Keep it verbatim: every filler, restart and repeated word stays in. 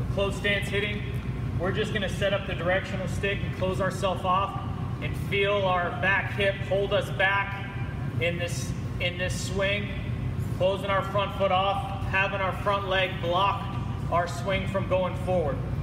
close stance hitting, we're just gonna set up the directional stick and close ourselves off and feel our back hip hold us back in this, in this swing, closing our front foot off, having our front leg block our swing from going forward.